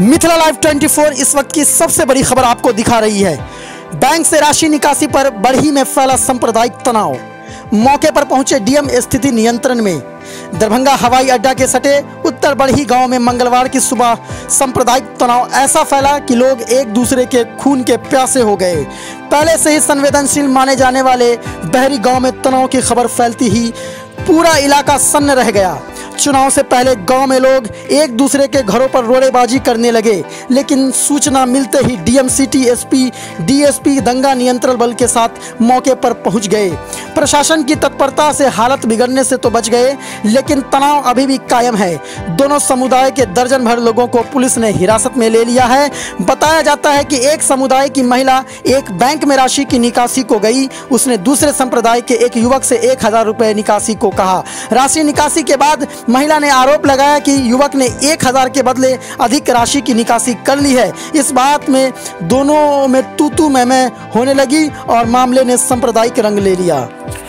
Mithila live 24 इस वक्त की सबसे बड़ी खबर आपको दिखा रही है। बैंक से राशि निकासी पर बरही में फैला सांप्रदायिक तनाव। मौके पर पहुंचे डीएम स्थिति नियंत्रण में। दरभंगा हवाई अड्डा के सटे उत्तर बरही गांव में मंगलवार की सुबह सांप्रदायिक तनाव ऐसा फैला कि लोग एक दूसरे के खून के प्यासे हो गए। पहले से ही संवेदनशील माने जाने वाले बहरी गांव में तनाव की खबर फैलती ही पूरा इलाका सन्न रह गया। चुनाव से पहले गांव में लोग एक दूसरे के घरों पर रोड़ेबाजी करने लगे, लेकिन सूचना मिलते ही डीएम सिटी एसपी डीएसपी दंगा नियंत्रण बल के साथ मौके पर पहुंच गए। प्रशासन की तत्परता से हालत बिगड़ने से तो बच गए, लेकिन तनाव अभी भी कायम है। दोनों समुदाय के दर्जन भर लोगों को पुलिस ने हिरासत में ले लिया है। बताया जाता है कि एक समुदाय की महिला एक बैंक में राशि की निकासी को गई। उसने दूसरे संप्रदाय के एक युवक से 1000 रुपये निकासी को कहा। राशि निकासी के बाद महिला ने आरोप लगाया कि युवक ने 1000 के बदले अधिक राशि की निकासी कर ली है। इस बात में दोनों में तू मैं होने लगी और मामले ने सांप्रदायिक रंग ले लिया।